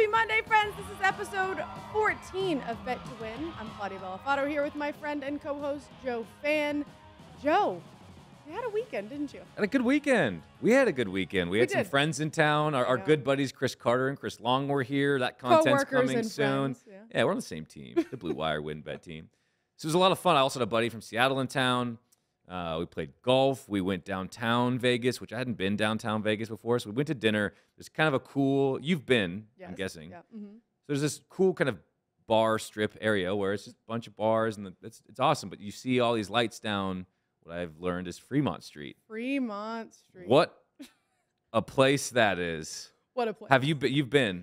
Happy Monday, friends. This is episode 14 of Bet to Win. I'm Claudia Bellafato here with my friend and co-host, Joe Fan. Joe, you had a weekend, didn't you? Had a good weekend. We had a good weekend. We had some friends in town. Our good buddies, Chris Carter and Chris Long, were here. That content's coming soon. Friends, yeah, we're on the same team, the Blue Wire Wynnbet team. So it was a lot of fun. I also had a buddy from Seattle in town. We played golf. We went downtown Vegas, which I hadn't been downtown Vegas before. So we went to dinner. There's kind of a cool, you've been, yes. I'm guessing. Yeah. So there's this cool kind of bar strip area where it's just a bunch of bars, and it's awesome. But you see all these lights down. What I've learned is Fremont Street. Fremont Street. What a place that is. What a place. Have you been? You've been?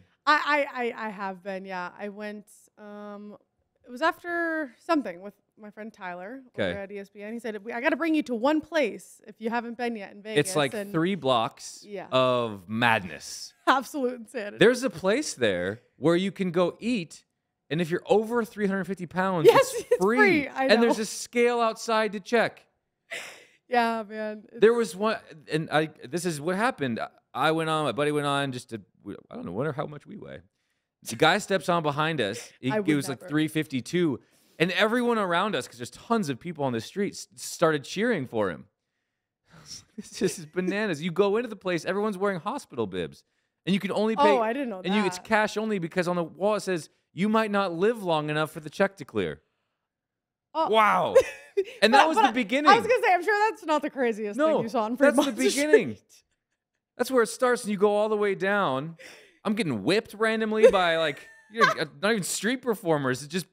I have been, yeah. I went, it was after something with my friend Tyler over at ESPN. He said, I got to bring you to one place if you haven't been yet in Vegas. It's like 3 blocks of madness. Absolute insanity. There's a place there where you can go eat, and if you're over 350 pounds, it's free. I know. And there's a scale outside to check. Yeah, man. There was one, and this is what happened. I went on, my buddy went on I don't know, wonder how much we weigh. The guy steps on behind us. He was like 352. And everyone around us, because there's tons of people on the streets, started cheering for him. It's just bananas. You go into the place, everyone's wearing hospital bibs. And you can only pay. Oh, I didn't know that. And it's cash only because on the wall it says, you might not live long enough for the check to clear. Oh. Wow. And that was the beginning. I was going to say, I'm sure that's not the craziest thing you saw in Fremont. That's the beginning. That's where it starts, and you go all the way down. I'm getting whipped randomly by, not even street performers. It's just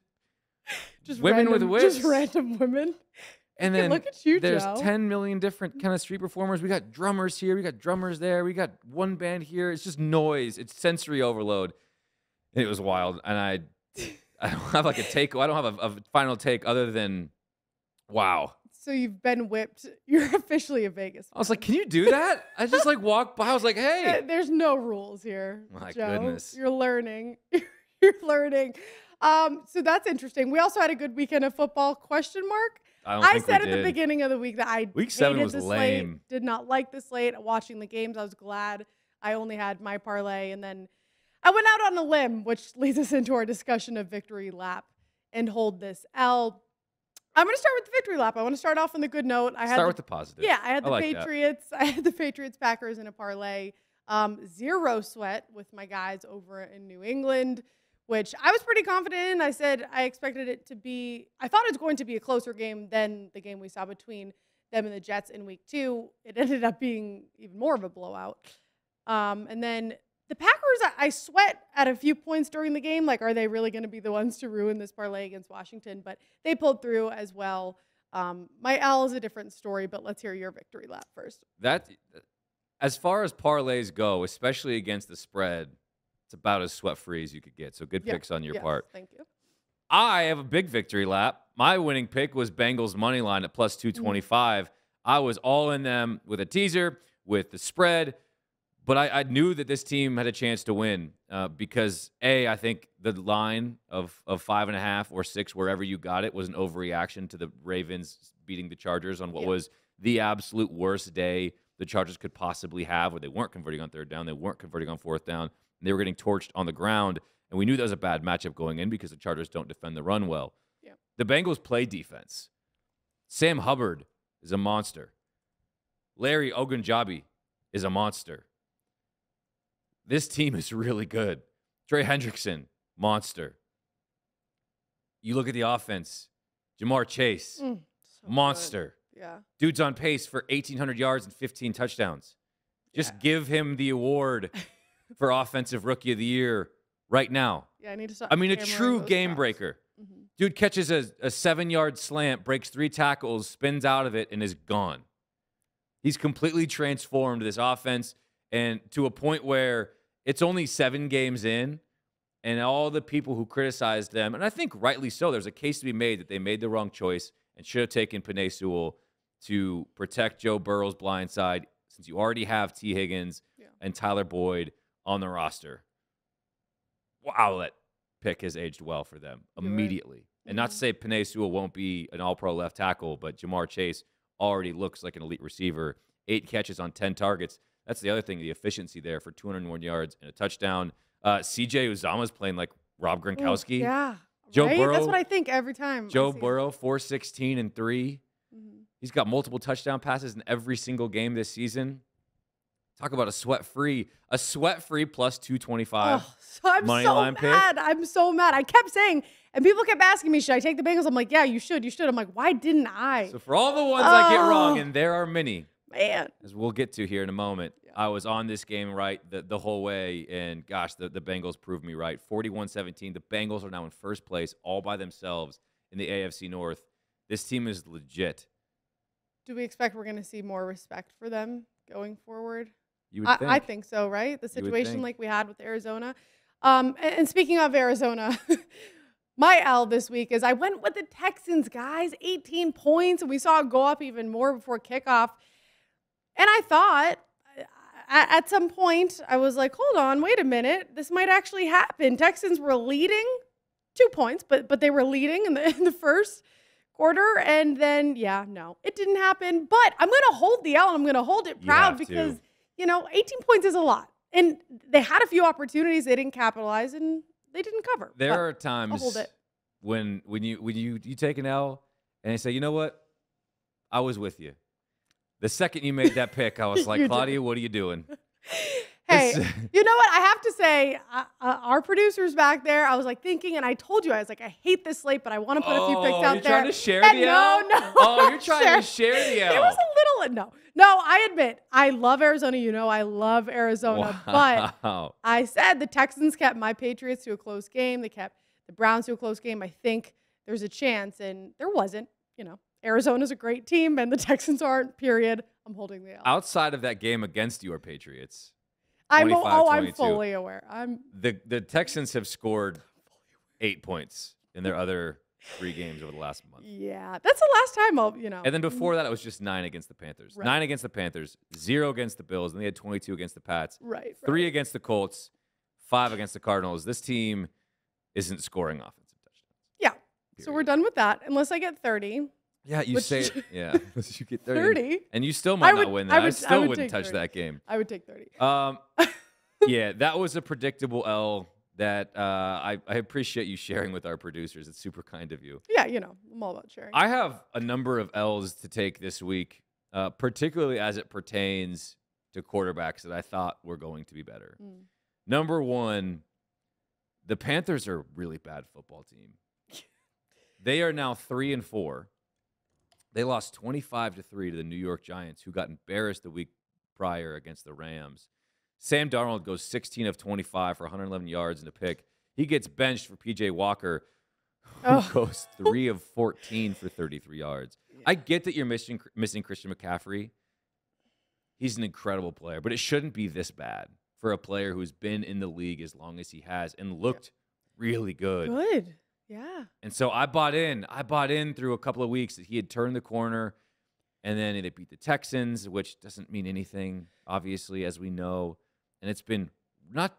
women with whips. Just random women. And then look at you, there's Joe. 10 million different kind of street performers. We got drummers here. We got drummers there. We got one band here. It's just noise. It's sensory overload. And it was wild. And I don't have like a take. I don't have a final take other than, wow. So you've been whipped. You're officially a Vegas fan. I was like, can you do that? I just walked by. I was like, hey. There's no rules here, My Joe. goodness. You're learning. You're learning. So that's interesting. We also had a good weekend of football, question mark. I said at the beginning of the week that I Week 7 was the lame. Slate, did not like the slate. Watching the games, I was glad I only had my parlay. And then I went out on a limb, which leads us into our discussion of victory lap and hold this L. I'm going to start with the victory lap. I want to start off on the good note. Start with the positive. Yeah, I had the Patriots. That. I had the Patriots Packers in a parlay. Zero sweat with my guys over in New England, which I was pretty confident in. I said I expected it to be, I thought it was going to be a closer game than the game we saw between them and the Jets in week 2. It ended up being even more of a blowout. And then the Packers, I sweat at a few points during the game. Like, are they really going to be the ones to ruin this parlay against Washington? But they pulled through as well. My L is a different story, but let's hear your victory lap first. As far as parlays go, especially against the spread, it's about as sweat-free as you could get. So good picks on your part. Thank you. I have a big victory lap. My winning pick was Bengals money line at plus 225. I was all in them with a teaser, with the spread. But I knew that this team had a chance to win because, I think the line of 5.5 or 6, wherever you got it, was an overreaction to the Ravens beating the Chargers on what was the absolute worst day the Chargers could possibly have, where they weren't converting on 3rd down, they weren't converting on 4th down, and they were getting torched on the ground. And we knew that was a bad matchup going in because the Chargers don't defend the run well. Yeah. The Bengals play defense. Sam Hubbard is a monster. Larry Ogunjobi is a monster. This team is really good. Trey Hendrickson, monster. You look at the offense. Jamar Chase, monster. Good. Yeah. Dude's on pace for 1,800 yards and 15 touchdowns. Just give him the award for Offensive Rookie of the Year right now. Yeah, I need to stop. I mean, a true game breaker. Dude catches a 7-yard slant, breaks 3 tackles, spins out of it, and is gone. He's completely transformed this offense, and to a point where it's only 7 games in, and all the people who criticized them, and I think rightly so, there's a case to be made that they made the wrong choice and should have taken Penei Sewell to protect Joe Burrow's blind side, since you already have T. Higgins and Tyler Boyd on the roster. Wow, that pick has aged well for them immediately. Right. And not to say Penei Sewell won't be an all-pro left tackle, but Jamar Chase already looks like an elite receiver. 8 catches on 10 targets. That's the other thing, the efficiency there for 201 yards and a touchdown. CJ Uzama's playing like Rob Gronkowski. Ooh, yeah. Joe right? Burrow. That's what I think every time. Joe Burrow, 416 and 3. Mm-hmm. He's got multiple touchdown passes in every single game this season. Talk about a sweat-free plus 225. Oh, so I'm money so line mad. pick. I'm so mad. I kept saying, and people kept asking me, should I take the Bengals? I'm like, yeah, you should. You should. I'm like, why didn't I? So for all the ones I get wrong, and there are many, man, as we'll get to here in a moment, I was on this game right the whole way, and gosh, the Bengals proved me right. 41-17. The Bengals are now in first place all by themselves in the AFC North. This team is legit. Do we expect we're going to see more respect for them going forward? You would think. I think so, right? The situation like we had with Arizona. And speaking of Arizona, my L this week is I went with the Texans, guys. 18 points, and we saw it go up even more before kickoff. And I thought at some point, I was like, hold on, wait a minute. This might actually happen. Texans were leading 2 points, but they were leading in the first quarter. And then, yeah, no, it didn't happen. But I'm going to hold the L, and I'm going to hold it proud because – 18 points is a lot. And they had a few opportunities. They didn't capitalize, and they didn't cover. There are times when you take an L and they say, you know what? I was with you. The second you made that pick, I was like, Claudia, what are you doing? Hey, you know what? I have to say, our producers back there, I was like thinking, and I told you, I was like, I hate this slate, but I want to put a few picks out there. You're trying to share the L? No. Oh, you're trying to share the L. It was a little, no, I admit, I love Arizona. I love Arizona. Wow. But I said the Texans kept my Patriots to a close game. They kept the Browns to a close game. I think there's a chance, and there wasn't. Arizona's a great team, and the Texans aren't, period. I'm holding the L. Outside of that game against your Patriots, I'm fully aware. The Texans have scored 8 points in their other 3 games over the last month. Yeah, that's the last time And then before that, it was just 9 against the Panthers. Right. 9 against the Panthers, 0 against the Bills, and they had 22 against the Pats. Right. 3 against the Colts, 5 against the Cardinals. This team isn't scoring offensive touchdowns. Yeah. Period. So we're done with that, unless I get 30. Yeah, you say it. Yeah, you get 30. And you still might not win that. I still wouldn't touch 30. that game. I would take 30. Yeah, that was a predictable L that I appreciate you sharing with our producers. It's super kind of you. Yeah, I'm all about sharing. I have a number of L's to take this week, particularly as it pertains to quarterbacks that I thought were going to be better. Number 1, the Panthers are a really bad football team. They are now 3-4. They lost 25-3 to the New York Giants, who got embarrassed the week prior against the Rams. Sam Darnold goes 16 of 25 for 111 yards and a pick. He gets benched for P.J. Walker, who goes 3 of 14 for 33 yards. Yeah. I get that you're missing Christian McCaffrey. He's an incredible player, but it shouldn't be this bad for a player who's been in the league as long as he has and looked really good. Good. Yeah. And so I bought in. Through a couple of weeks that he had turned the corner, and then they beat the Texans, which doesn't mean anything, obviously, as we know. And it's been not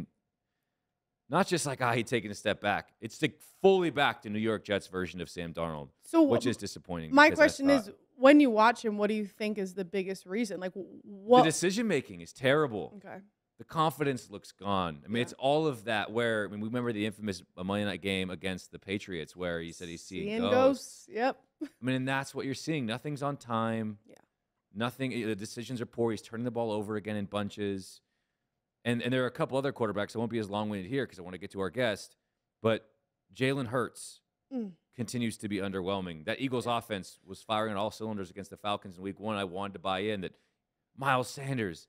just like he'd taken a step back. It's fully back to New York Jets version of Sam Darnold, which is disappointing. My question is, when you watch him, what do you think is the biggest reason? Like, what? The decision-making is terrible. Okay. The confidence looks gone. I mean, it's all of that where, we remember the infamous Monday night game against the Patriots where he said he's seeing ghosts. Yep. I mean, and that's what you're seeing. Nothing's on time. Yeah. Nothing. The decisions are poor. He's turning the ball over again in bunches. And there are a couple other quarterbacks. I won't be as long-winded here because I want to get to our guest. But Jalen Hurts continues to be underwhelming. That Eagles offense was firing on all cylinders against the Falcons in week 1. I wanted to buy in that Miles Sanders,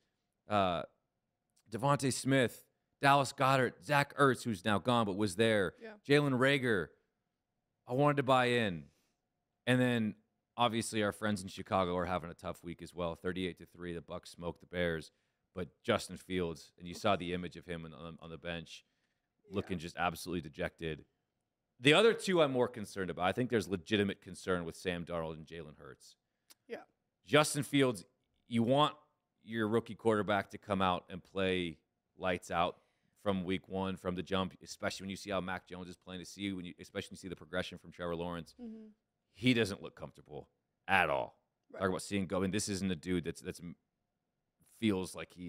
Devontae Smith, Dallas Goedert, Zach Ertz, who's now gone but was there, Jalen Reagor. I wanted to buy in. And then, obviously, our friends in Chicago are having a tough week as well. 38-3, the Bucs smoked the Bears. But Justin Fields, and you saw the image of him on the bench looking just absolutely dejected. The other two I'm more concerned about. I think there's legitimate concern with Sam Darnold and Jalen Hurts. Yeah. Justin Fields, you want your rookie quarterback to come out and play lights out from week 1, from the jump, especially when you see how Mac Jones is playing, especially when you see the progression from Trevor Lawrence. Mm-hmm. He doesn't look comfortable at all. Right. Talk about seeing go. And this isn't a dude that's feels like he's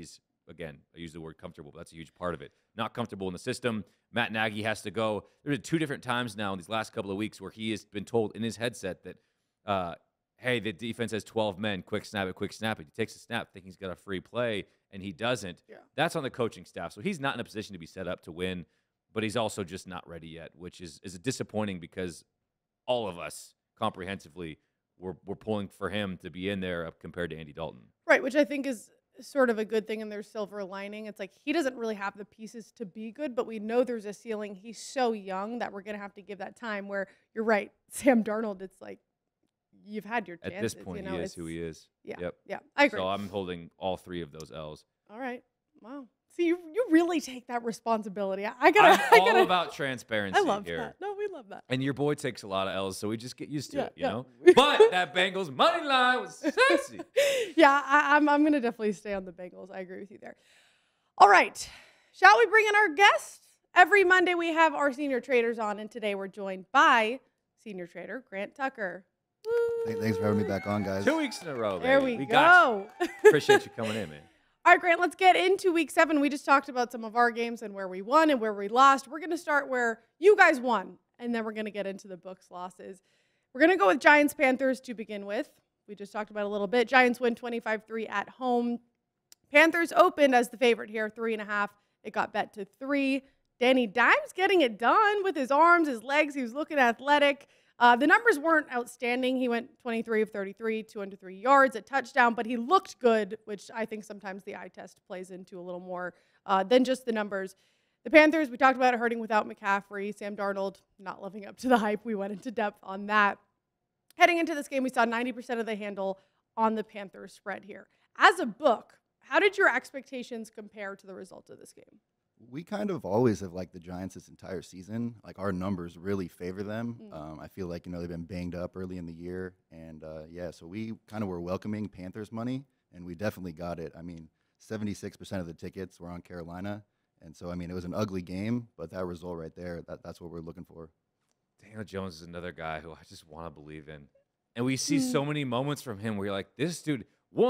again, I use the word comfortable, but that's a huge part of it. Not comfortable in the system. Matt Nagy has to go. There's 2 different times now in these last couple of weeks where he has been told in his headset that, hey, the defense has 12 men, quick snap it, quick snap it. He takes a snap thinking he's got a free play, and he doesn't. Yeah. That's on the coaching staff. So he's not in a position to be set up to win, but he's also just not ready yet, which is disappointing because all of us comprehensively we're pulling for him to be in there compared to Andy Dalton. Right, which I think is sort of a good thing, and there's silver lining. It's like he doesn't really have the pieces to be good, but we know there's a ceiling. He's so young that we're going to have to give that time where you're right. Sam Darnold, it's like you've had your chances. At this point, you know, he is who he is. Yeah, Yep. Yeah, I agree. So I'm holding all 3 of those L's. All right. Wow. See, you really take that responsibility. I'm all about transparency I love here. that. No, we love that. And your boy takes a lot of L's, so we just get used to it, you yeah. know? But that Bengals money line was sexy. Yeah, I'm going to definitely stay on the Bengals. I agree with you there. All right. Shall we bring in our guest? Every Monday we have our senior traders on, and today we're joined by senior trader Grant Tucker. Thanks for having me back on, guys. 2 weeks in a row, There baby. we go. Got you. Appreciate you coming in, man. All right, Grant, let's get into week 7. We just talked about some of our games and where we won and where we lost. We're going to start where you guys won, and then we're going to get into the books losses. We're going to go with Giants-Panthers to begin with. We just talked about it a little bit. Giants win 25-3 at home. Panthers opened as the favorite here, 3.5. It got bet to 3. Danny Dimes getting it done with his arms, his legs. He was looking athletic. The numbers weren't outstanding. He went 23 of 33, 203 yards, a touchdown, but he looked good, which I think sometimes the eye test plays into a little more than just the numbers. The Panthers, we talked about it hurting without McCaffrey. Sam Darnold not living up to the hype. We went into depth on that. Heading into this game, we saw 90% of the handle on the Panthers spread here. As a book, how did your expectations compare to the result of this game? We kind of always have liked the Giants this entire season. Like, our numbers really favor them. I feel like, they've been banged up early in the year. And, so we kind of were welcoming Panthers money, and we definitely got it. I mean, 76% of the tickets were on Carolina. And so, it was an ugly game, but that result right there, that's what we're looking for. Daniel Jones is another guy who I just want to believe in. And we see so many moments from him where you're like, this dude's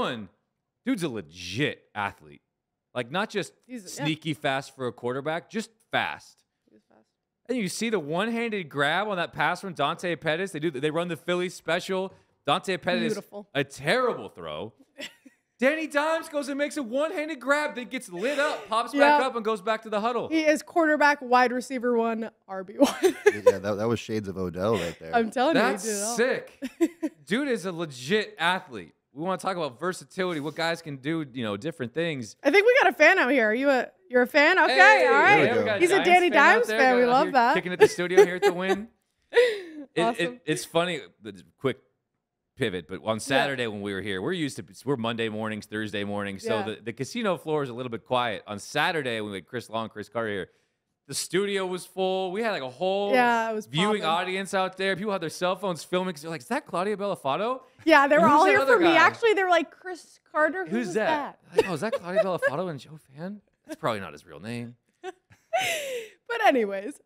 a legit athlete. Like, not just sneaky fast for a quarterback, just fast. He's fast. And you see the one-handed grab on that pass from Dante Pettis. They run the Philly special. Dante Pettis, Beautiful. A terrible throw. Danny Dimes goes and makes a one-handed grab that gets lit up, pops back up, and goes back to the huddle. He is quarterback, wide receiver 1, RB1. Yeah, that was shades of Odell right there. I'm telling you. That's sick. Dude is a legit athlete. We want to talk about versatility, what guys can do, different things. I think we got a fan out here. You're a fan? Okay, Hey, all right. there we go. He's a Danny Dimes fan. We love that. Kicking at the studio here at the Wynn. Awesome. It's funny, quick pivot, but on Saturday when we were here, we're Monday mornings, Thursday mornings, so the casino floor is a little bit quiet. On Saturday, when we had Chris Long, Chris Carter here, the studio was full. We had like a whole viewing audience out there. People had their cell phones filming because they're like, is that Claudia Bellafato? Yeah, they were all here for me. guy? Actually, they were like, Chris Carter, Who's that? Like, is that Claudia Bellafato and Joe Fan? That's probably not his real name. But anyways.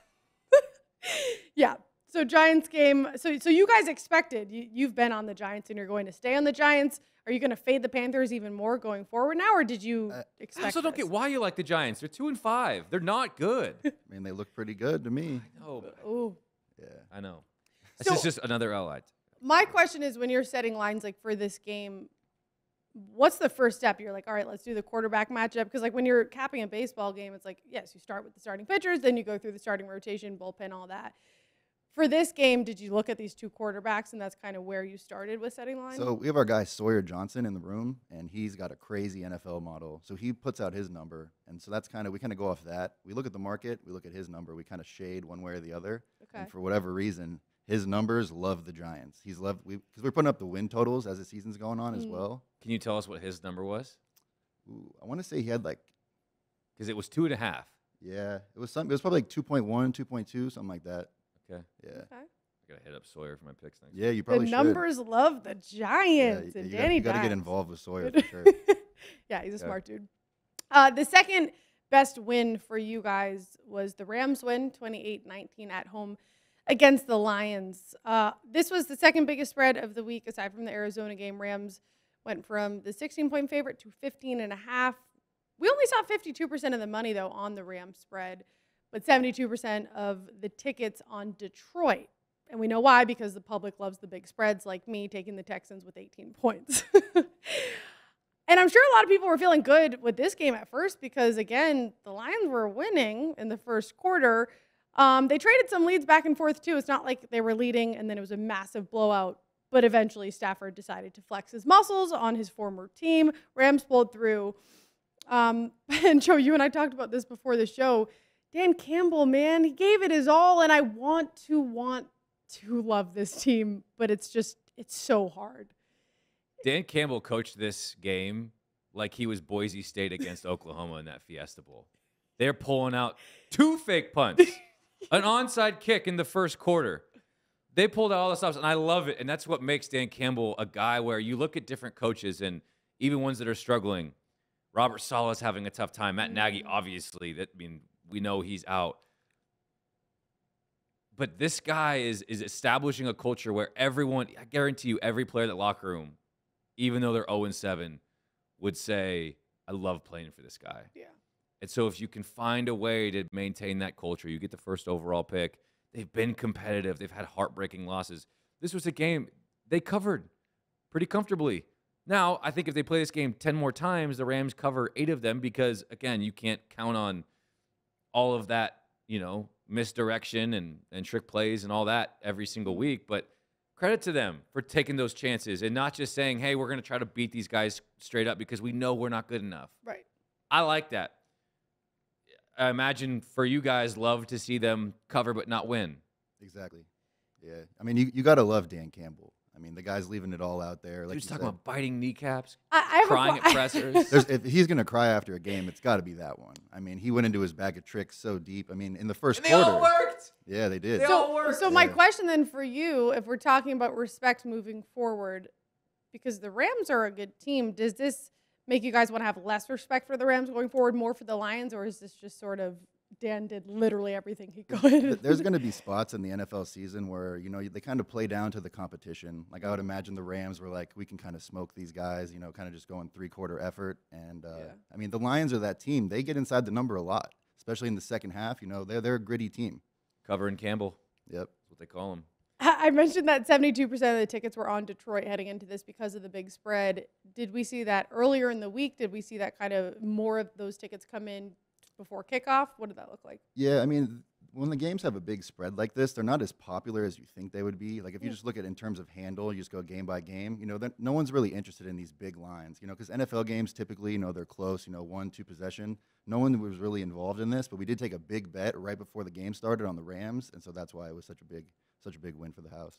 Yeah. So Giants game. So you guys expected, you've been on the Giants and you're going to stay on the Giants. Are you going to fade the Panthers even more going forward now, or did you expect I also don't get why you like the Giants. They're 2-5. They're not good. They look pretty good to me. I know. Ooh. Yeah. I know. This is just another L. My question is, when you're setting lines like for this game, what's the first step? You're like, all right, let's do the quarterback matchup. Because like when you're capping a baseball game, it's like, yes, you start with the starting pitchers, then you go through the starting rotation, bullpen, all that. For this game, did you look at these 2 quarterbacks, and that's kind of where you started with setting lines? So we have our guy Sawyer Johnson in the room, and he's got a crazy NFL model. So he puts out his number, and so we kind of go off that. We look at the market, we look at his number, we kind of shade one way or the other. Okay. And for whatever reason, his numbers love the Giants. Because we're putting up the win totals as the season's going on as well. Can you tell us what his number was? Ooh, I want to say he had Because it was 2.5. Yeah, it was probably like 2.1, 2.2, something like that. Okay. Yeah. Okay. I gotta hit up Sawyer for my picks next. Yeah, you probably the should. numbers love the Giants and Danny You got to Dimes. get involved with Sawyer for sure. Yeah, he's a smart dude. The second best win for you guys was the Rams win, 28-19 at home against the Lions. This was the second biggest spread of the week, aside from the Arizona game. Rams went from the 16-point favorite to 15.5. We only saw 52% of the money, though, on the Rams spread, but 72% of the tickets on Detroit. And we know why, because the public loves the big spreads, like me taking the Texans with 18 points. And I'm sure a lot of people were feeling good with this game at first because, again, the Lions were winning in the first quarter. They traded some leads back and forth, too. It's not like they were leading and then it was a massive blowout. But eventually Stafford decided to flex his muscles on his former team. Rams pulled through. And Joe, you and I talked about this before the show. Dan Campbell, man, he gave it his all. And I want to love this team, but it's so hard. Dan Campbell coached this game like he was Boise State against Oklahoma in that Fiesta Bowl. They're pulling out 2 fake punts, an onside kick in the first quarter. They pulled out all the stops, and I love it. And that's what makes Dan Campbell a guy where you look at different coaches, and even ones that are struggling. Robert Saleh's having a tough time. Matt Nagy, obviously, we know he's out. But this guy is establishing a culture where everyone, I guarantee you, every player in that locker room, even though they're 0-7, would say, I love playing for this guy. Yeah. And so if you can find a way to maintain that culture, you get the first overall pick. They've been competitive. They've had heartbreaking losses. This was a game they covered pretty comfortably. Now, I think if they play this game 10 more times, the Rams cover 8 of them because, again, you can't count on all of that, misdirection and trick plays and all that every single week. But credit to them for taking those chances and not just saying, hey, we're going to try to beat these guys straight up because we know we're not good enough. Right. I like that. I imagine for you guys, love to see them cover but not win. Exactly. Yeah. I mean, you got to love Dan Campbell. I mean, the guy's leaving it all out there. Like He's talking about biting kneecaps, I crying at pressers. If he's going to cry after a game, it's got to be that one. I mean, he went into his bag of tricks so deep. I mean, in the first quarter. They all worked. Yeah, they did. They all worked. So my question then for you, if we're talking about respect moving forward, because the Rams are a good team, does this make you guys want to have less respect for the Rams going forward, more for the Lions, or is this just sort of Dan did literally everything he could? There's going to be spots in the NFL season where, they kind of play down to the competition. Like, I would imagine the Rams were like, we can kind of smoke these guys, kind of just going 3-quarter effort. And, I mean, the Lions are that team. They get inside the number a lot, especially in the second half. They're a gritty team. Covering Campbell. Yep. That's what they call him. I mentioned that 72% of the tickets were on Detroit heading into this because of the big spread. Did we see that earlier in the week? Did we see that kind of more of those tickets come in before kickoff? What did that look like? Yeah, I mean, when the games have a big spread like this, they're not as popular as you think they would be. Like, if you just look at it in terms of handle, you just go game by game, no one's really interested in these big lines, because NFL games typically, they're close, 1-2 possession. No one was really involved in this, but we did take a big bet right before the game started on the Rams, and so that's why it was such a big win for the house.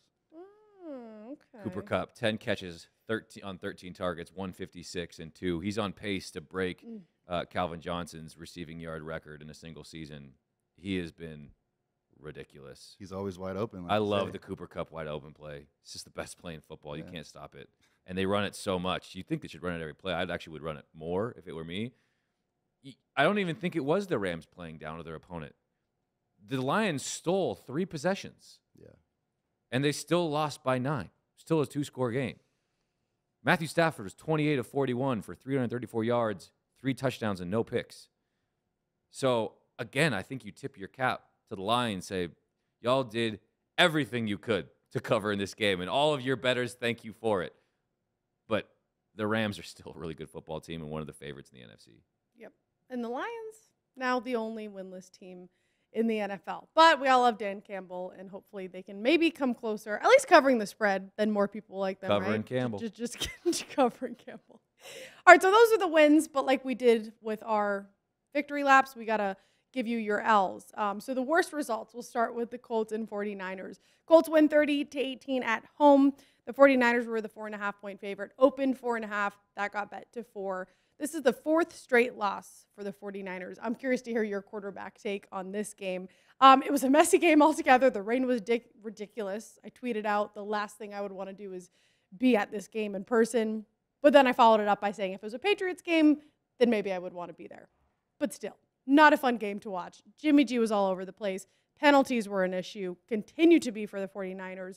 Okay. Cooper Kupp, 10 catches, 13 targets, 156 and 2. He's on pace to break Calvin Johnson's receiving yard record in a single season. He has been ridiculous. He's always wide open. I love the Cooper Kupp wide open play. It's just the best play in football. You can't stop it. And they run it so much. You think they should run it every play. I actually would run it more if it were me. I don't even think it was the Rams playing down to their opponent. The Lions stole 3 possessions. Yeah. And they still lost by 9. Still a 2-score game. Matthew Stafford was 28 of 41 for 334 yards, 3 touchdowns, and no picks. So, again, I think you tip your cap to the Lions, say, y'all did everything you could to cover in this game, and all of your bettors thank you for it. But the Rams are still a really good football team and one of the favorites in the NFC. Yep. And the Lions, now the only winless team in the NFL. But we all love Dan Campbell, and hopefully they can maybe come closer, at least covering the spread, than more people like them, Covering right? Campbell. Just covering Campbell. All right, so those are the wins, but like we did with our victory laps, we got to give you your L's. So the worst results, we'll start with the Colts and 49ers. Colts win 30-18 at home. The 49ers were the 4.5-point favorite. Opened 4.5. That got bet to 4. This is the 4th straight loss for the 49ers. I'm curious to hear your quarterback take on this game. It was a messy game altogether. The rain was ridiculous. I tweeted out the last thing I would want to do is be at this game in person. But then I followed it up by saying if it was a Patriots game, then maybe I would want to be there. But still, not a fun game to watch. Jimmy G was all over the place. Penalties were an issue, continue to be for the 49ers.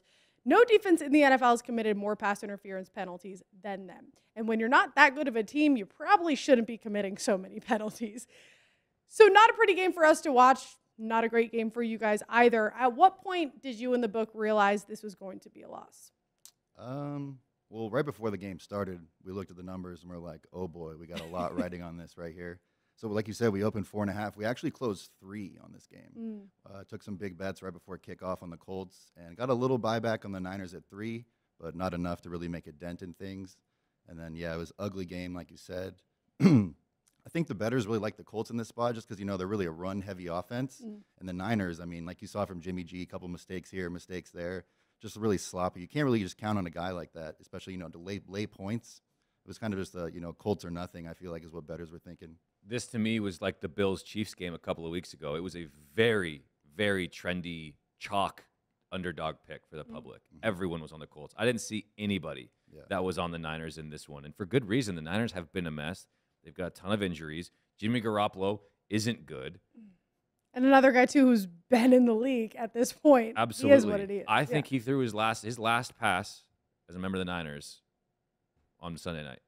No defense in the NFL has committed more pass interference penalties than them. And when you're not that good of a team, you probably shouldn't be committing so many penalties. So not a pretty game for us to watch. Not a great game for you guys either. At what point did you and the book realize this was going to be a loss? Well, right before the game started, we looked at the numbers and we're like, oh boy, we got a lot riding on this right here. So like you said, we opened 4.5. We actually closed 3 on this game. Took some big bets right before kickoff on the Colts and got a little buyback on the Niners at 3, but not enough to really make a dent in things. And then, yeah, it was an ugly game, like you said. I think the bettors really like the Colts in this spot just because, you know, they're really a run-heavy offense. And the Niners, I mean, like you saw from Jimmy G, a couple mistakes here, mistakes there, just really sloppy. You can't really just count on a guy like that, especially, you know, to lay points. It was kind of just a, you know, Colts or nothing, I feel like, is what bettors were thinking. This, to me, was like the Bills-Chiefs game a couple of weeks ago. It was a very, very trendy chalk underdog pick for the public. Everyone was on the Colts. I didn't see anybody that was on the Niners in this one. And for good reason. The Niners have been a mess. They've got a ton of injuries. Jimmy Garoppolo isn't good. And another guy, too, who's been in the league at this point. Absolutely. He is what it is. I think he threw his last pass as a member of the Niners on Sunday night.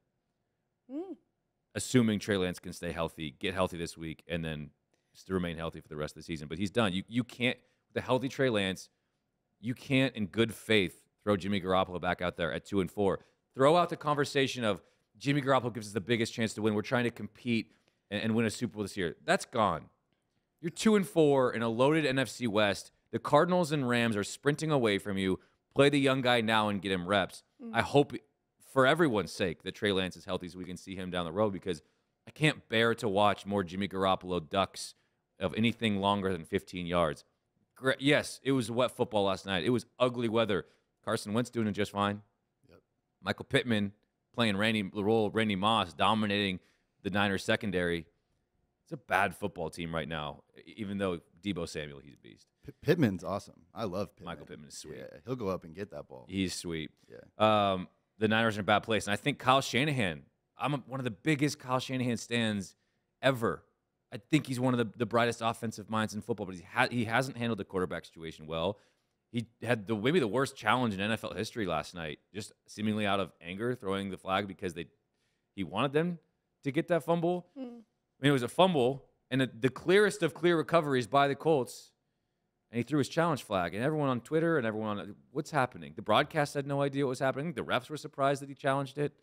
Assuming Trey Lance can stay healthy, get healthy this week, and then still remain healthy for the rest of the season. But he's done. You can't, with a healthy Trey Lance, you can't, in good faith, throw Jimmy Garoppolo back out there at 2-4. Throw out the conversation of Jimmy Garoppolo gives us the biggest chance to win. We're trying to compete and win a Super Bowl this year. That's gone. You're 2-4 in a loaded NFC West. The Cardinals and Rams are sprinting away from you. Play the young guy now and get him reps. I hope, for everyone's sake, that Trey Lance is healthy so we can see him down the road, because I can't bear to watch more Jimmy Garoppolo ducks of anything longer than 15 yards. Yes, it was wet football last night. It was ugly weather. Carson Wentz doing it just fine. Michael Pittman playing the role of Randy Moss, dominating the Niners secondary. It's a bad football team right now, even though Deebo Samuel, he's a beast. Pittman's awesome. I love Pittman. Michael Pittman is sweet. Yeah, he'll go up and get that ball. He's sweet. Yeah. The Niners are in a bad place. And I think Kyle Shanahan, I'm one of the biggest Kyle Shanahan stands ever. I think he's one of the brightest offensive minds in football, but he hasn't handled the quarterback situation well. He had maybe the worst challenge in NFL history last night, just seemingly out of anger, throwing the flag because he wanted them to get that fumble. I mean, it was a fumble, and the clearest of clear recoveries by the Colts, and he threw his challenge flag. And everyone on Twitter and everyone on what's happening? The broadcast had no idea what was happening. The refs were surprised that he challenged it.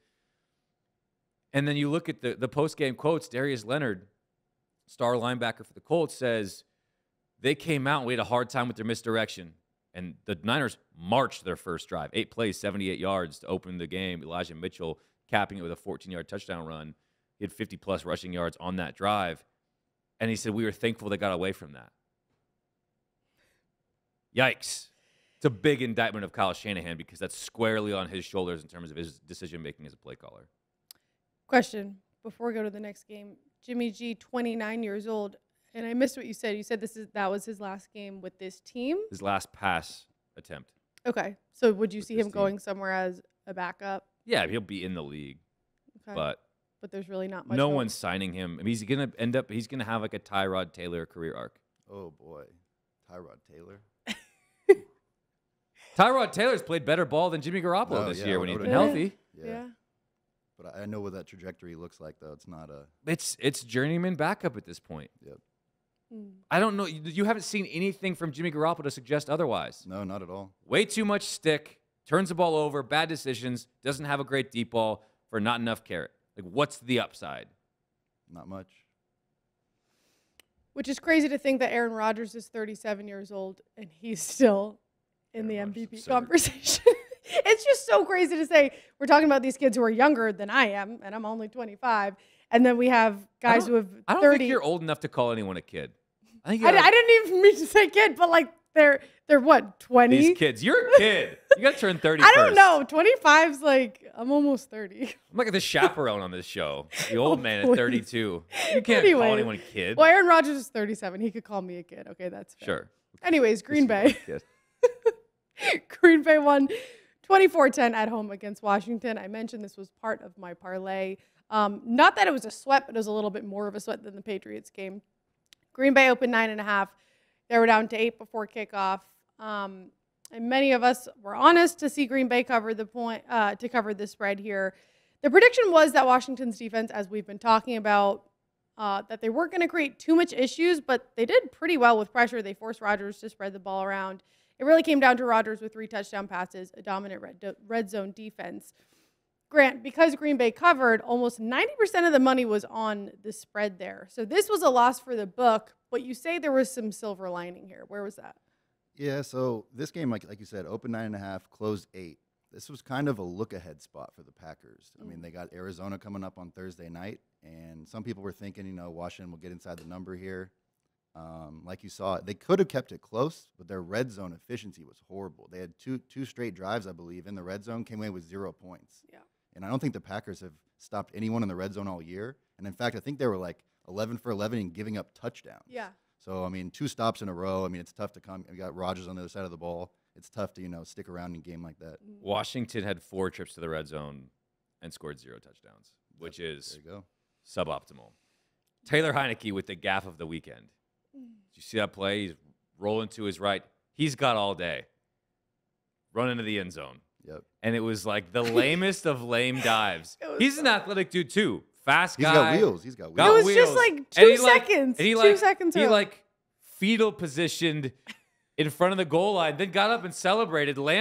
And then you look at the post-game quotes. Darius Leonard, star linebacker for the Colts, says they came out and we had a hard time with their misdirection. And the Niners marched their first drive. 8 plays, 78 yards to open the game. Elijah Mitchell capping it with a 14-yard touchdown run. He had 50-plus rushing yards on that drive. And he said, we were thankful they got away from that. Yikes. It's a big indictment of Kyle Shanahan because that's squarely on his shoulders in terms of his decision-making as a play caller. Question, before we go to the next game. Jimmy G, 29 years old. And I missed what you said. You said that was his last game with this team? His last pass attempt. Okay. So would you see him going somewhere as a backup? Yeah, he'll be in the league. Okay. But there's really not much. No one's signing him. I mean, he's going to have like a Tyrod Taylor career arc. Oh, boy. Tyrod Taylor? Tyrod Taylor's played better ball than Jimmy Garoppolo this year when he's been healthy. Yeah. But I know what that trajectory looks like, though. It's not a... It's journeyman backup at this point. Yep. I don't know. You haven't seen anything from Jimmy Garoppolo to suggest otherwise. No, not at all. Way too much stick, turns the ball over, bad decisions, doesn't have a great deep ball for not enough carrot. Like, what's the upside? Not much. Which is crazy to think that Aaron Rodgers is 37 years old and he's still in the MVP conversation. It's just so crazy to say we're talking about these kids who are younger than I am, and I'm only 25, and then we have guys who have 30. I don't think you're old enough to call anyone a kid. I didn't even mean to say kid, but like they're what, 20? These kids, you're a kid. You got to turn 30 I don't know. 25's like I'm almost 30. I'm like the chaperone on this show. The old man at 32. You can't call anyone a kid. Well, Aaron Rodgers is 37. He could call me a kid. Okay, that's fair. Sure. Anyways, Green Bay. Green Bay won 24-10 at home against Washington. I mentioned this was part of my parlay. Not that it was a sweat, but it was a little bit more of a sweat than the Patriots game. Green Bay opened 9.5. They were down to 8 before kickoff. And And many of us were honest to see Green Bay cover the point, to cover the spread here. The prediction was that Washington's defense, as we've been talking about, that they weren't going to create too much issues, but they did pretty well with pressure. They forced Rodgers to spread the ball around. It really came down to Rodgers with 3 touchdown passes, a dominant red zone defense. Grant, because Green Bay covered, almost 90% of the money was on the spread there. So this was a loss for the book, but you say there was some silver lining here. Where was that? Yeah, so this game, like you said, opened 9.5, closed 8. This was kind of a look-ahead spot for the Packers. I mean, they got Arizona coming up on Thursday night, and some people were thinking, Washington will get inside the number here. Like you saw, they could have kept it close, but their red zone efficiency was horrible. They had two straight drives, I believe, in the red zone, came away with 0 points. Yeah. And I don't think the Packers have stopped anyone in the red zone all year. And in fact, I think they were like 11 for 11 in giving up touchdowns. Yeah. So, 2 stops in a row. It's tough to come. You got Rodgers on the other side of the ball. It's tough to, stick around in a game like that. Washington had 4 trips to the red zone and scored 0 touchdowns, which is suboptimal. Taylor Heineke with the gaffe of the weekend. Did you see that play? He's rolling to his right. He's got all day. Run into the end zone. Yep. And it was like the lamest of lame dives. He's an athletic dude, too. Fast guy. He's got wheels. It was just like 2 seconds. And he 2 seconds. He fetal positioned in front of the goal line, then got up and celebrated. Did a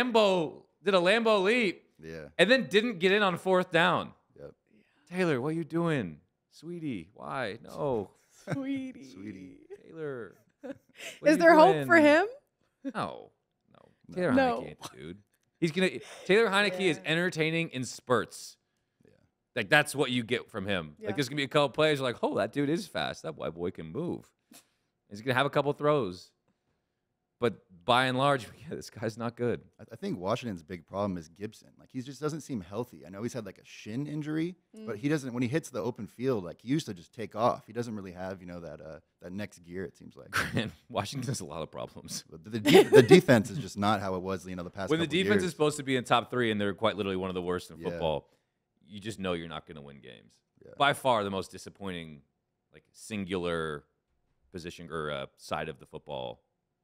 Lambo leap. Yeah. And then didn't get in on 4th down. Yep. Taylor, what are you doing? Sweetie, why? No. Sweetie. Taylor. Is there hope for him? No. Taylor Heineke ain't the dude. Taylor Heineke is entertaining in spurts. Yeah. Like, that's what you get from him. Yeah. Like, there's going to be a couple plays like, oh, that dude is fast. That white boy can move. He's going to have a couple throws. But by and large, this guy's not good. I think Washington's big problem is Gibson. Like, he just doesn't seem healthy. I know he's had like a shin injury, but he doesn't. When he hits the open field, like he used to just take off. He doesn't really have that next gear. It seems like. And Washington has a lot of problems. But the defense is just not how it was. The past. When the defense years. is supposed to be in top 3 and they're quite literally one of the worst in football, you just know you're not going to win games. Yeah. By far, the most disappointing, like singular position or side of the football.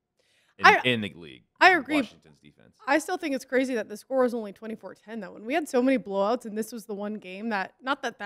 In the league. I agree. Washington's defense. I still think it's crazy that the score was only 24-10 though. When we had so many blowouts and this was the one game that not that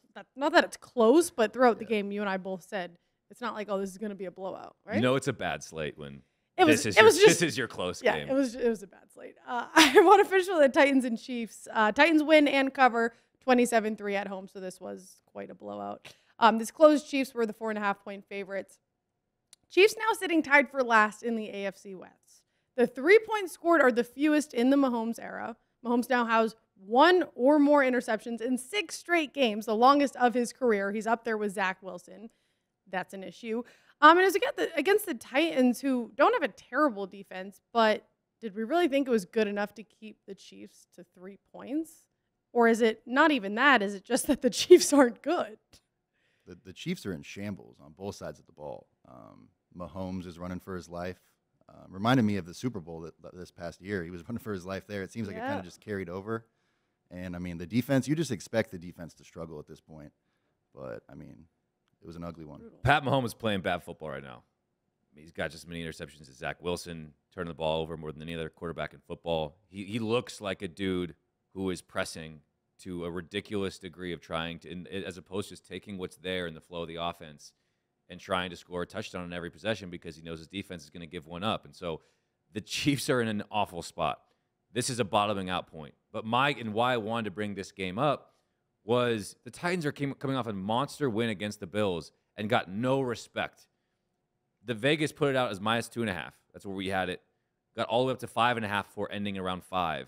it's close, but throughout the game you and I both said it's not like, oh, this is going to be a blowout, right? It's a bad slate when this is your close game. It was a bad slate. I want to finish with the Titans and Chiefs. Titans win and cover 27-3 at home, so this was quite a blowout. This closed. Chiefs were the 4.5-point favorites. Chiefs now sitting tied for last in the AFC West. The 3 points scored are the fewest in the Mahomes era. Mahomes now has 1 or more interceptions in 6 straight games, the longest of his career. He's up there with Zach Wilson. That's an issue. And it was against the Titans, who don't have a terrible defense, but did we really think it was good enough to keep the Chiefs to 3 points? Or is it not even that? Is it just that the Chiefs aren't good? The Chiefs are in shambles on both sides of the ball. Mahomes is running for his life. Reminded me of the Super Bowl this past year. He was running for his life there. It seems like it kind of just carried over. And, the defense, you just expect the defense to struggle at this point. But, it was an ugly one. Pat Mahomes is playing bad football right now. He's got just as many interceptions as Zach Wilson, turning the ball over more than any other quarterback in football. He looks like a dude who is pressing to a ridiculous degree of trying to, as opposed to just taking what's there in the flow of the offense and trying to score a touchdown on every possession because he knows his defense is going to give one up. And so the Chiefs are in an awful spot. This is a bottoming out point. But why I wanted to bring this game up was the Titans are coming off a monster win against the Bills and got no respect. The Vegas put it out as -2.5. That's where we had it. Got all the way up to 5.5 before ending around 5.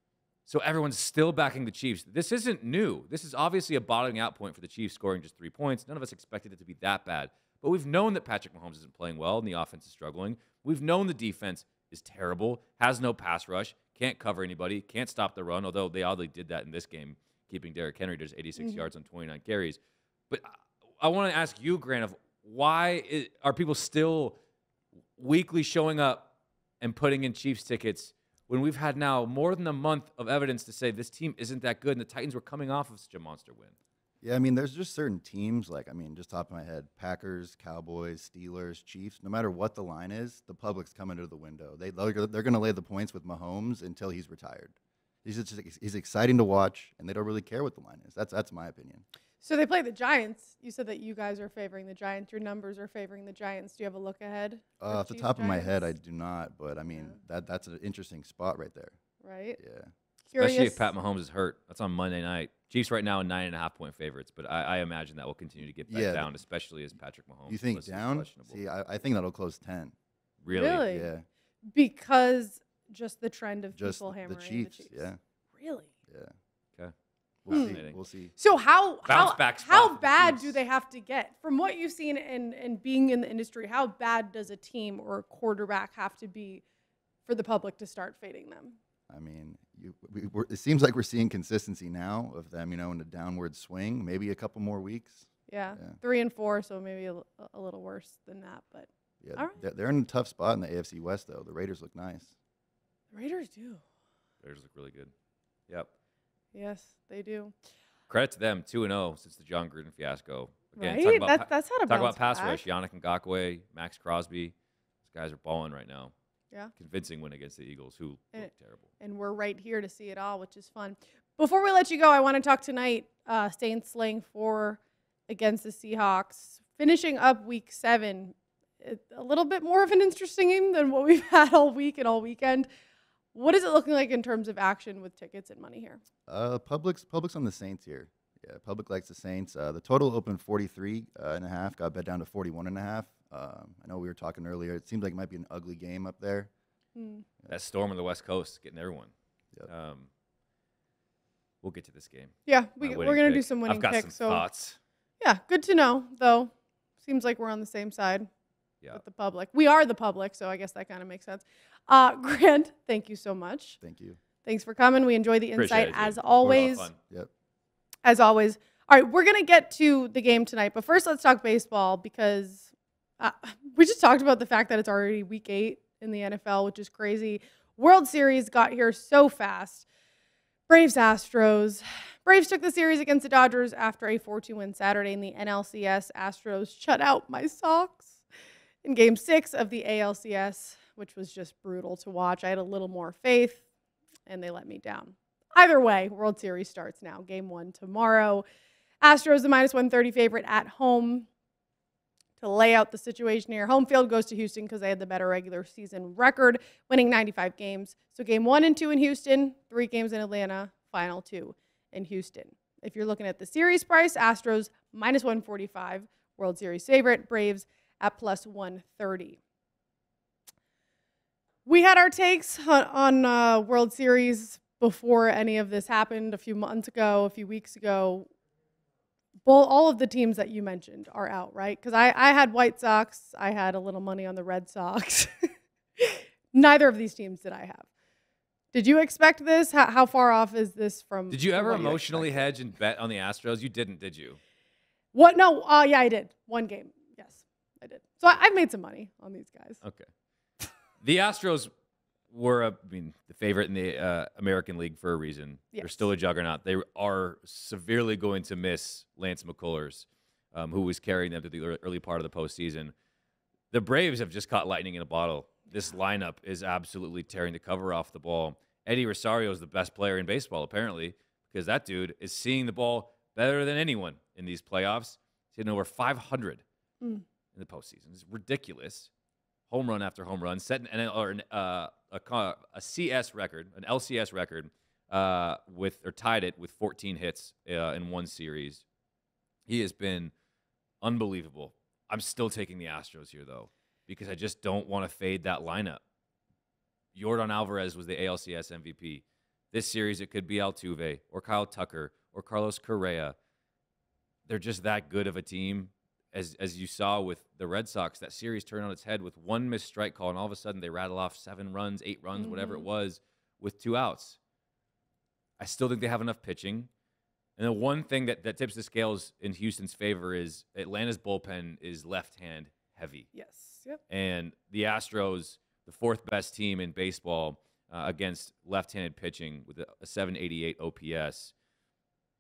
So everyone's still backing the Chiefs. This isn't new. This is obviously a bottoming out point for the Chiefs, scoring just 3 points. None of us expected it to be that bad. But we've known that Patrick Mahomes isn't playing well and the offense is struggling. We've known the defense is terrible, has no pass rush, can't cover anybody, can't stop the run, although they oddly did that in this game, keeping Derrick Henry to 86 yards on 29 carries. But I want to ask you, Grant, of why are people still weekly showing up and putting in Chiefs tickets when we've had now more than a month of evidence to say this team isn't that good and the Titans were coming off of such a monster win? Yeah, I mean, there's just certain teams, like, I mean, just top of my head, Packers, Cowboys, Steelers, Chiefs, no matter what the line is, the public's coming to the window. They're going to lay the points with Mahomes until he's retired. He's exciting to watch, and they don't really care what the line is. That's my opinion. So they play the Giants. You said that you guys are favoring the Giants. Your numbers are favoring the Giants. Do you have a look ahead? Off the top of my head, I do not, but I mean, that's an interesting spot right there. Right? Yeah. Especially if Pat Mahomes is hurt. That's on Monday night. Chiefs right now 9.5-point favorites, but I imagine that will continue to get back down, especially as Patrick Mahomes. You think down? See, I think that'll close 10. Really? Yeah. Because just the trend of just people hammering the Chiefs. Yeah. Really? Yeah. Okay. We'll see. So how bad Chiefs. do they have to get? From what you've seen and being in the industry, how bad does a team or a quarterback have to be for the public to start fading them? I mean, it seems like we're seeing consistency now of them, in a downward swing. Maybe a couple more weeks. Yeah. 3-4, so maybe a little worse than that. But yeah, all right. They're in a tough spot in the AFC West, though. The Raiders look nice. The Raiders do. Raiders look really good. Yep. Yes, they do. Credit to them, 2-0 since the John Gruden fiasco. Again, Right? That's how to talk about pass back. rush. Yannick Ngakoue, Max Crosby. These guys are balling right now. Yeah. Convincing win against the Eagles, who look terrible. And we're right here to see it all, which is fun. Before we let you go, I want to talk tonight, Saints slaying 4 against the Seahawks. Finishing up week 7, a little bit more of an interesting game than what we've had all week and all weekend. What is it looking like in terms of action with tickets and money here? Public's on the Saints here. Yeah, public likes the Saints. The total opened 43.5, got bet down to 41.5. I know we were talking earlier. It seems like it might be an ugly game up there. That storm on the West Coast getting everyone. Yep. We'll get to this game. Yeah, we're going to do some winning I've got picks. some thoughts. Yeah, good to know, though. Seems like we're on the same side with the public. We are the public, so I guess that kind of makes sense. Grant, thank you so much. Thank you. Thanks for coming. We enjoy the insight as always. Yep. As always. All right, we're going to get to the game tonight, but first let's talk baseball because we just talked about the fact that it's already week 8 in the NFL, which is crazy. World Series got here so fast. Braves Astros. Braves took the series against the Dodgers after a 4-2 win Saturday in the NLCS. Astros shut out my Sox in Game 6 of the ALCS, which was just brutal to watch. I had a little more faith, and they let me down. Either way, World Series starts now. Game 1 tomorrow. Astros, the -130 favorite at home. To lay out the situation here, home field goes to Houston because they had the better regular season record, winning 95 games. So game 1 and 2 in Houston, 3 games in Atlanta, final 2 in Houston. If you're looking at the series price, Astros -145, World Series favorite, Braves at +130. We had our takes on World Series before any of this happened a few months ago, a few weeks ago. Well, all of the teams that you mentioned are out, right? Because I had White Sox. I had a little money on the Red Sox. Neither of these teams did I have. Did you expect this? How far off is this from? Did you ever emotionally hedge and bet on the Astros? You didn't, did you? What? No. Yeah, I did. One game. Yes, I did. So I've made some money on these guys. Okay. The Astros were, the favorite in the American League for a reason. Yes. They're still a juggernaut. They are severely going to miss Lance McCullers, who was carrying them to the early part of the postseason. The Braves have just caught lightning in a bottle. This lineup is absolutely tearing the cover off the ball. Eddie Rosario is the best player in baseball, apparently, because that dude is seeing the ball better than anyone in these playoffs. He's hitting over 500 in the postseason. It's ridiculous. Home run after home run, set a CS record, an LCS record, tied it with 14 hits in one series. He has been unbelievable. I'm still taking the Astros here, though, because I just don't want to fade that lineup. Yordan Alvarez was the ALCS MVP. This series, it could be Altuve or Kyle Tucker or Carlos Correa. They're just that good of a team. As you saw with the Red Sox, that series turned on its head with one missed strike call, and all of a sudden they rattle off 7 runs, 8 runs, whatever it was, with 2 outs. I still think they have enough pitching. And the one thing that tips the scales in Houston's favor is Atlanta's bullpen is left-hand heavy. Yes. Yep. And the Astros, the 4th best team in baseball against left-handed pitching with a 788 OPS.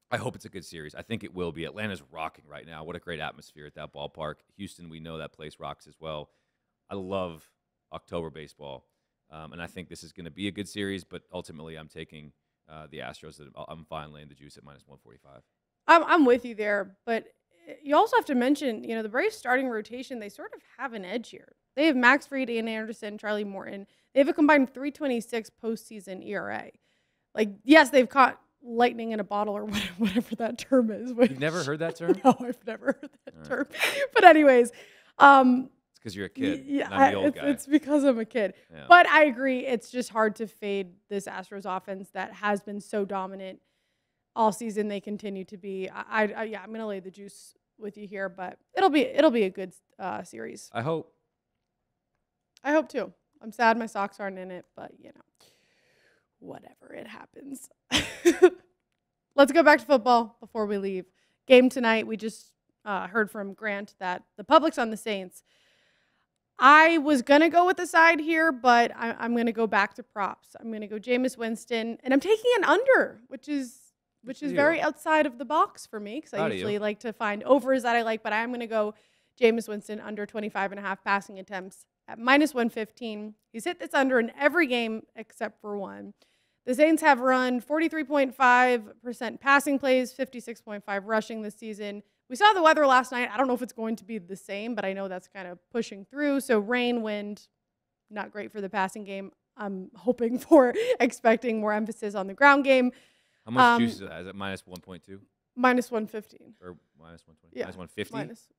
I hope it's a good series. I think it will be. Atlanta's rocking right now. What a great atmosphere at that ballpark. Houston, we know that place rocks as well. I love October baseball, and I think this is going to be a good series, but ultimately I'm taking the Astros. I'm fine laying the juice at -145. I'm with you there, but you also have to mention, the Braves starting rotation, they sort of have an edge here. They have Max Fried, Ian Anderson, Charlie Morton. They have a combined 3.26 postseason ERA. Like, yes, they've caught lightning in a bottle or whatever that term is. You've never heard that term? No, I've never heard that term. But anyways, it's because you're a kid. Yeah, not the old guy. It's because I'm a kid. Yeah. But I agree, it's just hard to fade this Astros offense that has been so dominant all season. They continue to be. I'm going to lay the juice with you here, but it'll be a good series. I hope. I hope too. I'm sad my Sox aren't in it, but whatever, it happens. Let's go back to football before we leave. Game tonight, we just heard from Grant that the public's on the Saints. I was going to go with the side here, but I'm going to go back to props. I'm going to go Jameis Winston, and I'm taking an under, which is very outside of the box for me because I usually like to find overs that I like, but I'm going to go Jameis Winston under 25.5 passing attempts at -115. He's hit this under in every game except for one. The Saints have run 43.5% passing plays, 56.5 rushing this season. We saw the weather last night. I don't know if it's going to be the same, but I know that's kind of pushing through. So rain, wind, not great for the passing game. I'm expecting more emphasis on the ground game. How much juice is that? Is it -1.2? -115. Or -120? Yeah. -150?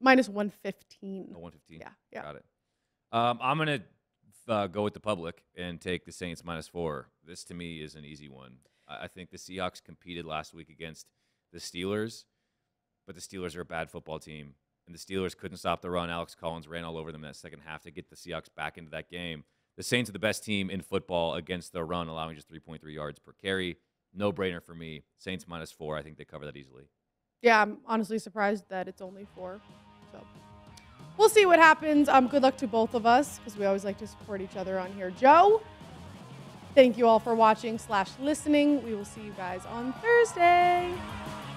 -115. Oh, 115. Yeah. Got it. I'm going to go with the public and take the Saints -4. This, to me, is an easy one. I think the Seahawks competed last week against the Steelers, but the Steelers are a bad football team, and the Steelers couldn't stop the run. Alex Collins ran all over them in that second half to get the Seahawks back into that game. The Saints are the best team in football against the run, allowing just 3.3 yards per carry. No-brainer for me. Saints -4. I think they cover that easily. Yeah, I'm honestly surprised that it's only 4. So we'll see what happens. Good luck to both of us because we always like to support each other on here. Joe, thank you all for watching / listening. We will see you guys on Thursday.